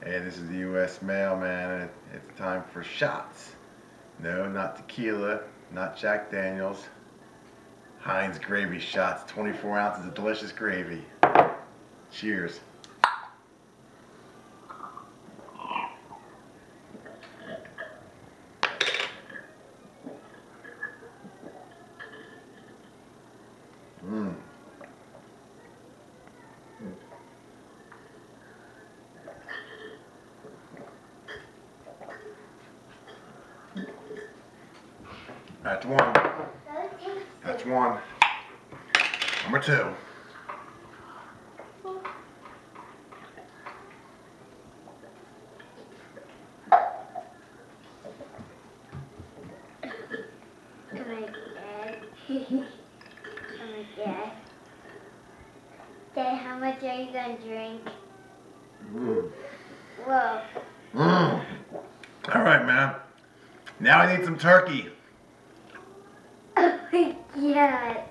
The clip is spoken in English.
Hey, this is the U.S. mailman, and it's time for shots. No, not tequila, not Jack Daniels. Heinz gravy shots, 24 ounces of delicious gravy. Cheers. Mmm. That's one. That's one. Number two. Oh my God. Oh my God. Dad, how much are you gonna drink? Whoa. All right, man. Now I need some turkey. Oh my God.